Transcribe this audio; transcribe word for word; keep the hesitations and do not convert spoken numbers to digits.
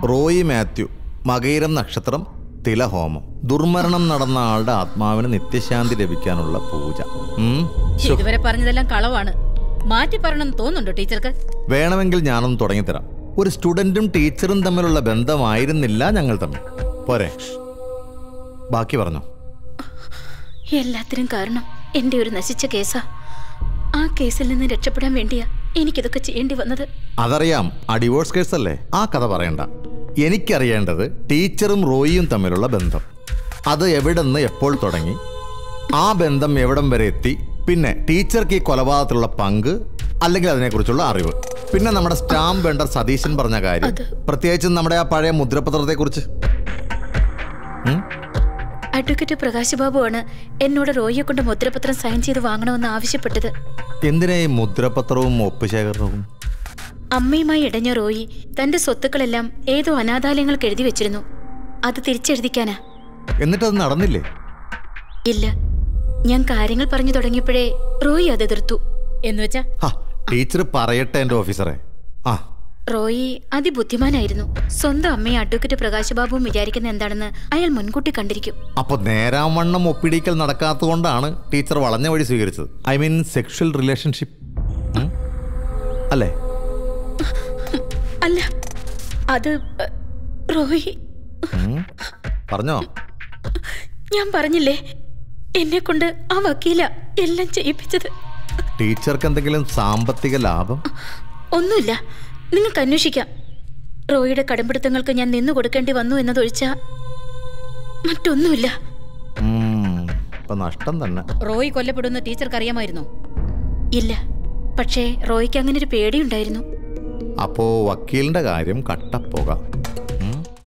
റോയി മാത്യു, മകയിരം നക്ഷത്രം, തിലഹോമം. ദുർമരണം നടന്ന ആളുടെ ആത്മാവിന് നിത്യശാന്തി ലഭിക്കാനുള്ള പൂജ. ഇതുവരെ പറഞ്ഞതെല്ലാം കളവാണ്. മാറ്റി പറയണമെന്ന് തോന്നുന്നുണ്ടോ ടീച്ചർക്ക്? വേണമെങ്കിൽ ഞാനൊന്ന് തുടങ്ങിത്തരാം. ഒരു സ്റ്റുഡന്റും ടീച്ചറും തമ്മിലുള്ള ബന്ധമായിരുന്നില്ല ഞങ്ങൾ തമ്മിൽ. പോരെ, ബാക്കി പറഞ്ഞോ. എല്ലാത്തിനും കാരണം എന്റെ ഒരു നശിച്ച കേസാ. ആ കേസിൽ നിന്ന് രക്ഷപ്പെടാൻ വേണ്ടിയാ എനിക്കിതൊക്കെ ചെയ്യേണ്ടി വന്നത്. അതറിയാം, ആ ഡിവോഴ്സ് കേസല്ലേ. ആ കഥ പറയണ്ട. എനിക്കറിയേണ്ടത് ടീച്ചറും റോയിയും തമ്മിലുള്ള ബന്ധം. അത് എവിടെ നിന്ന് എപ്പോൾ തുടങ്ങി, ആ ബന്ധം എവിടം വരെ എത്തി, പിന്നെ ടീച്ചർക്ക് ഈ കൊലപാതകത്തിലുള്ള പങ്ക് അല്ലെങ്കിൽ അതിനെക്കുറിച്ചുള്ള അറിവ്, പിന്നെ നമ്മുടെ സ്റ്റാമ്പ് വെണ്ടർ സതീശൻ പറഞ്ഞ കാര്യം, പ്രത്യേകിച്ചും നമ്മുടെ ആ പഴയ മുദ്രപത്രത്തെ കുറിച്ച്. അഡ്വക്കേറ്റ് പ്രകാശ് ബാബുവാണ് എന്നോട് റോയിയെ കൊണ്ട് മുദ്രപത്രം സൈൻ ചെയ്ത് വാങ്ങണമെന്ന് ആവശ്യപ്പെട്ടത്. എന്തിനാ ഈ മുദ്രപത്രവും ഒപ്പുശേഖരണവും? അമ്മയുമായി ഇടഞ്ഞ റോയി തന്റെ സ്വത്തുക്കളെല്ലാം ഏതോ അനാഥാലയങ്ങൾക്ക് എഴുതി വെച്ചിരുന്നു. അത് തിരിച്ചെഴുതിക്കാനാ. എന്നിട്ടത് നടന്നില്ലേ? ഇല്ല, ഞാൻ കാര്യങ്ങൾ പറഞ്ഞു തുടങ്ങിയപ്പോഴേ റോയി അത് എതിർത്തു. എന്നുവെച്ചാ ടീച്ചർ പറയട്ടെ എന്റെ ഓഫീസറെ. ആ റോയി അതിബുദ്ധിമാനായിരുന്നു. സ്വന്തം അമ്മയെ അഡ്വക്കേറ്റ് പ്രകാശ് ബാബുവും വിചാരിക്കുന്ന എന്താണെന്ന് അയാൾ മുൻകൂട്ടി കണ്ടിരിക്കും. അപ്പൊ നേരാവണ്ണം ഒപ്പിടിക്കൽ നടക്കാത്തതുകൊണ്ടാണ് ടീച്ചർ വളഞ്ഞ വഴി സ്വീകരിച്ചത്. ഐ മീൻ സെക്ഷൽ റിലേഷൻഷിപ്പ് അല്ലേ? അല്ല, അത് റോയി പറഞ്ഞോ. ഞാൻ പറഞ്ഞില്ലേ, എന്നെ കൊണ്ട് ആ വക്കീല എല്ലാം ചെയ്യിപ്പിച്ചത്. ടീച്ചർക്ക് എന്തെങ്കിലും സാമ്പത്തിക ലാഭം? ഒന്നുമില്ല, നിങ്ങൾക്ക് അന്വേഷിക്കാം. റോയിയുടെ കടമ്പിടുത്തങ്ങൾക്ക് ഞാൻ നിന്നു കൊടുക്കേണ്ടി വന്നു എന്നതൊഴിച്ചാ മറ്റൊന്നുമില്ല. നഷ്ടം തന്നെ. റോയി കൊല്ലപ്പെടുന്ന ടീച്ചർക്ക് അറിയാമായിരുന്നോ? ഇല്ല, പക്ഷേ റോയിക്ക് അങ്ങനെ ഒരു പേടിയുണ്ടായിരുന്നു. അപ്പോ വക്കീലിന്റെ കാര്യം കട്ടപ്പോക.